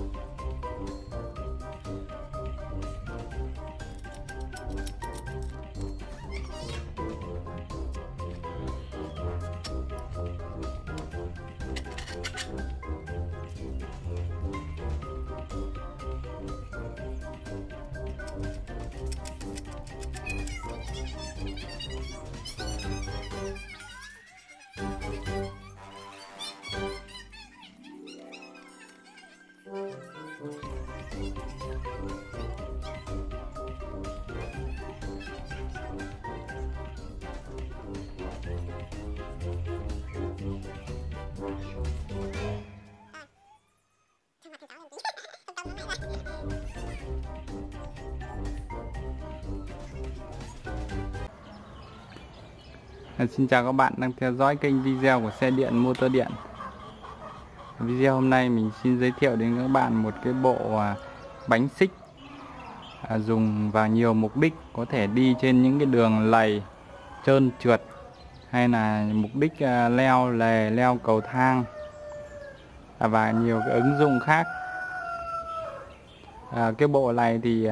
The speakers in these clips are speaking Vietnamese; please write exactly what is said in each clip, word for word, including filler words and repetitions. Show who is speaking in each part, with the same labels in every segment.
Speaker 1: Xin chào các bạn đang theo dõi kênh video của Xe Điện Motor Điện. Video hôm nay mình xin giới thiệu đến các bạn một cái bộ bánh xích dùng vào nhiều mục đích, có thể đi trên những cái đường lầy trơn trượt hay là mục đích leo lề, leo cầu thang và nhiều cái ứng dụng khác. À, cái bộ này thì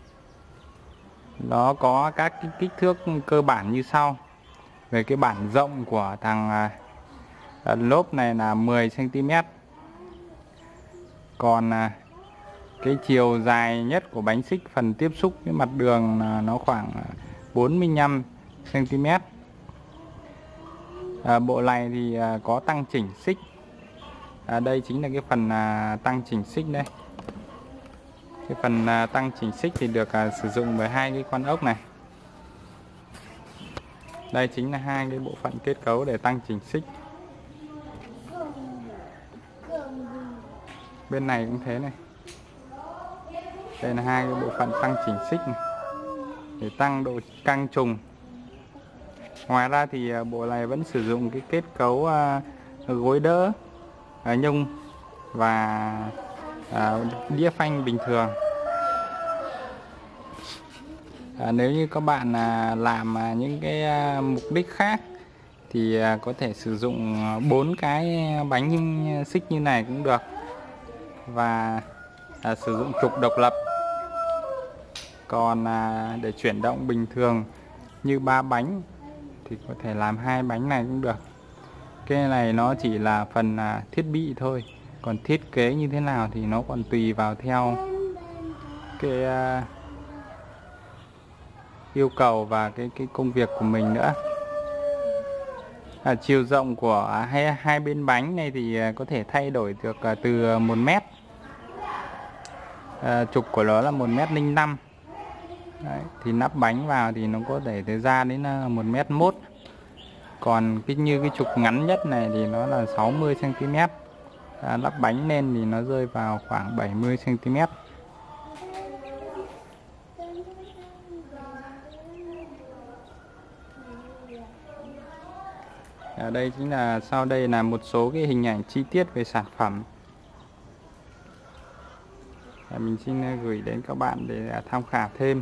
Speaker 1: nó có các cái kích thước cơ bản như sau. Về cái bản rộng của thằng à, lốp này là mười xăng ti mét. Còn à, cái chiều dài nhất của bánh xích phần tiếp xúc với mặt đường là nó khoảng bốn mươi lăm xăng ti mét. À, bộ này thì à, có tăng chỉnh xích. À, đây chính là cái phần à, tăng chỉnh xích đây. Cái phần à, tăng chỉnh xích thì được à, sử dụng với hai cái con ốc này. Đây chính là hai cái bộ phận kết cấu để tăng chỉnh xích. Bên này cũng thế này. Đây là hai cái bộ phận tăng chỉnh xích này, để tăng độ căng trùng. Ngoài ra thì bộ này vẫn sử dụng cái kết cấu uh, gối đỡ, uh, nhung và uh, đĩa phanh bình thường. À, nếu như các bạn à, làm à, những cái à, mục đích khác thì à, có thể sử dụng bốn cái bánh xích như này cũng được, và à, sử dụng trục độc lập. Còn à, để chuyển động bình thường như ba bánh thì có thể làm hai bánh này cũng được. Cái này nó chỉ là phần à, thiết bị thôi, còn thiết kế như thế nào thì nó còn tùy vào theo cái à, yêu cầu và cái cái công việc của mình nữa. À, chiều rộng của hai hai bên bánh này thì có thể thay đổi được từ một mét. À, trục của nó là một mét linh năm. Đấy, thì nắp bánh vào thì nó có thể tới ra đến một mét mốt. Còn cái như cái trục ngắn nhất này thì nó là sáu mươi xăng ti mét. À, lắp bánh lên thì nó rơi vào khoảng bảy mươi xăng ti mét. Ở đây chính là sau đây là một số cái hình ảnh chi tiết về sản phẩm. Mình xin gửi đến các bạn để tham khảo thêm.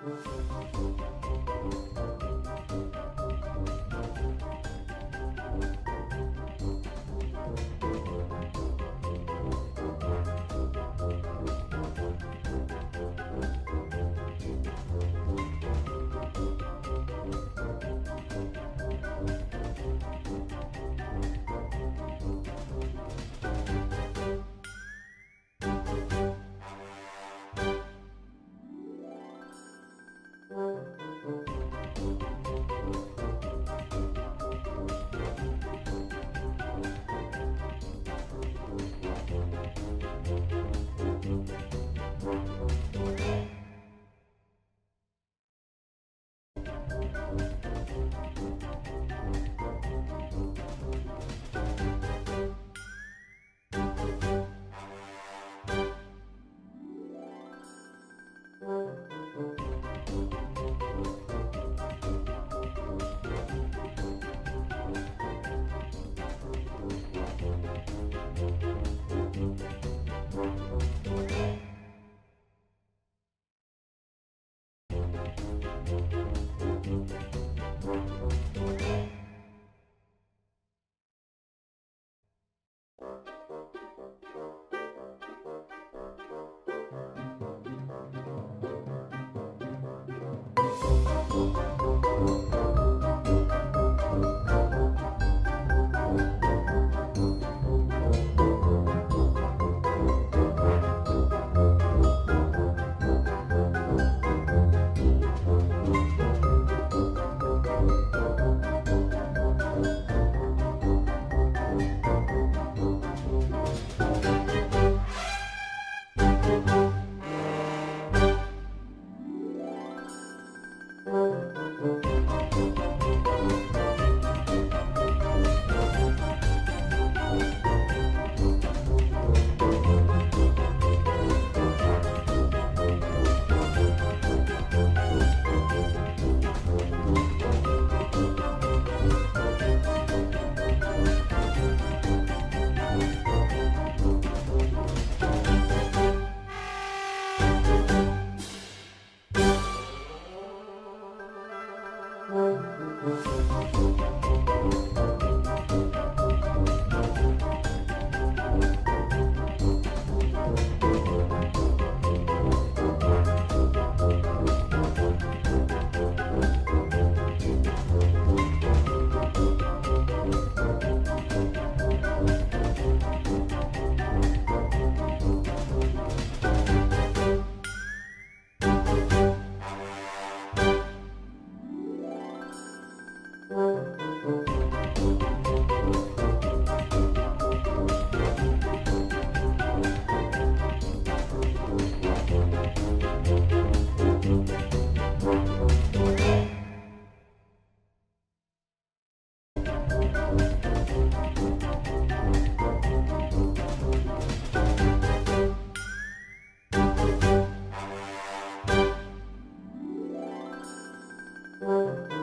Speaker 2: Thank you.